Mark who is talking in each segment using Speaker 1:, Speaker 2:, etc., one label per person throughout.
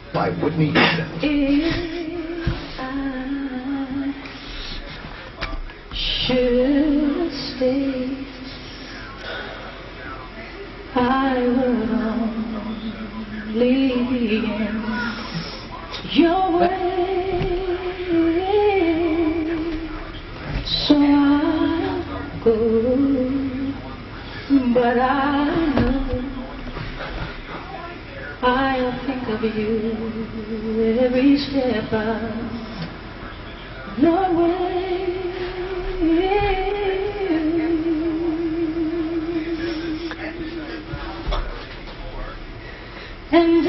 Speaker 1: by Whitney.
Speaker 2: If I should stay, I would only be in your way. So I'll go, but I know I'll think of you every step of the way. And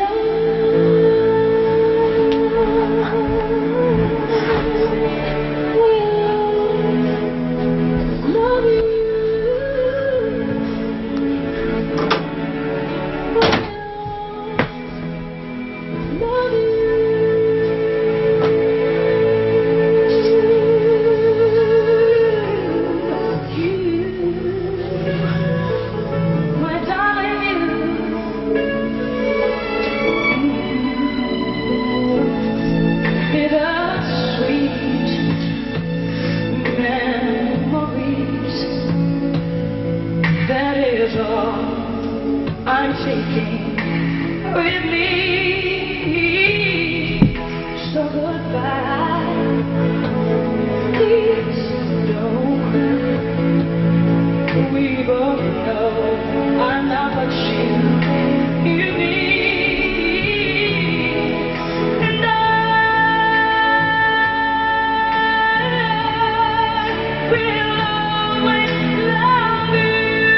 Speaker 2: I'm taking with me, so goodbye, please don't cry. We both know I'm not what you need, and I will always love you.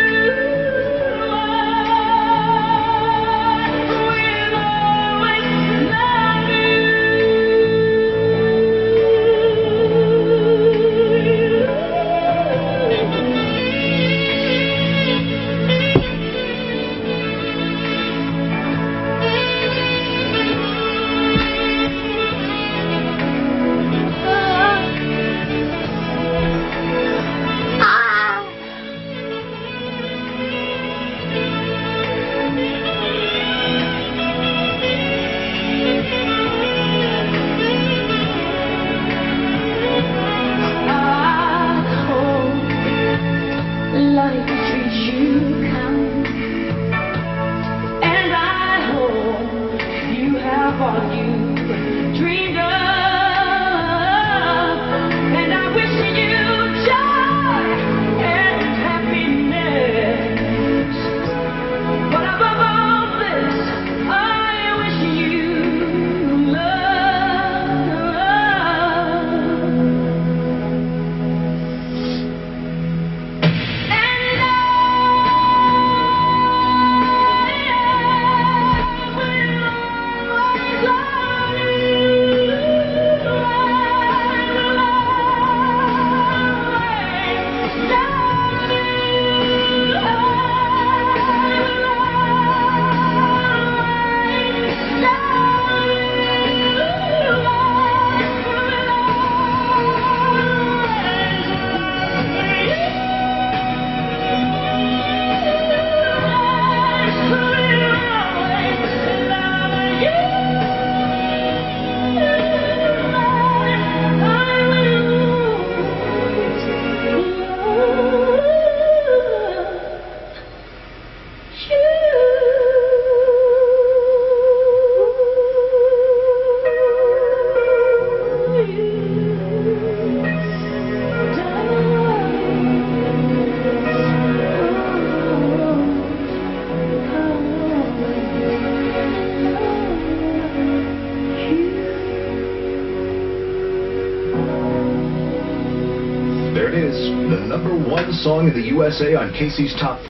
Speaker 2: Life treats you kind, and I hope you have all you dreamed of, and I wish you joy and happiness, but above all this, I wish you love.
Speaker 1: There it is, the #1 song in the USA on Casey's Top